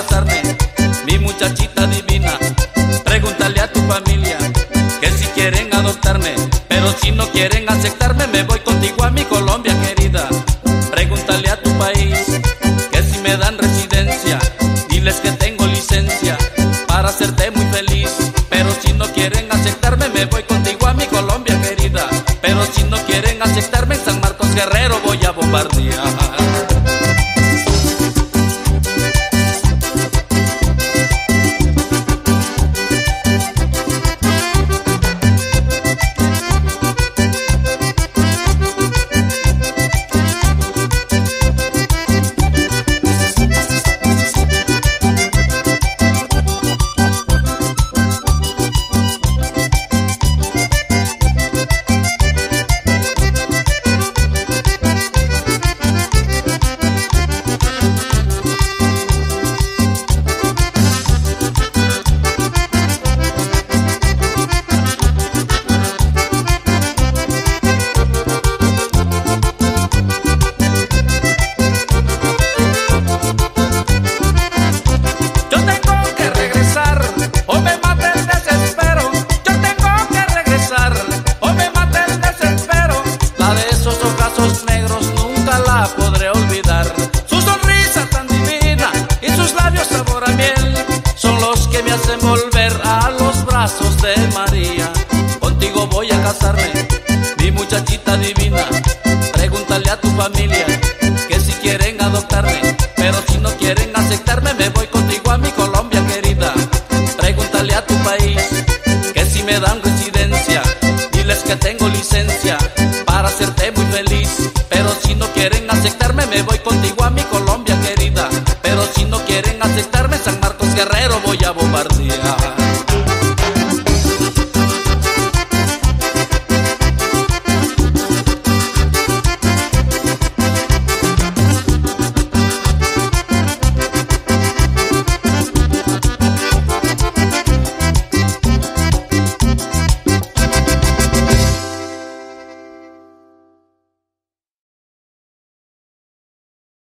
casarme, mi muchachita divina. Pregúntale a tu familia que si quieren adoptarme, pero si no quieren aceptarme, me voy contigo a mi Colombia querida. Pregúntale a tu país que si me dan residencia, diles que tengo licencia para hacerte muy feliz. Pero si no quieren aceptarme, me voy contigo a mi Colombia querida. Pero si no quieren aceptarme, en San Marcos Guerrero voy a bombardear. Podré olvidar su sonrisa tan divina y sus labios sabor a miel. Son los que me hacen volver a los brazos de María. Contigo voy a casarme, mi muchachita divina. Pregúntale a tu familia que si quieren adoptarme, pero si no quieren aceptarme, me voy contigo a mi Colombia querida. Pregúntale a tu país que si me dan residencia, diles que tengo licencia para hacerte muy feliz. Pero si no quieren aceptarme, me voy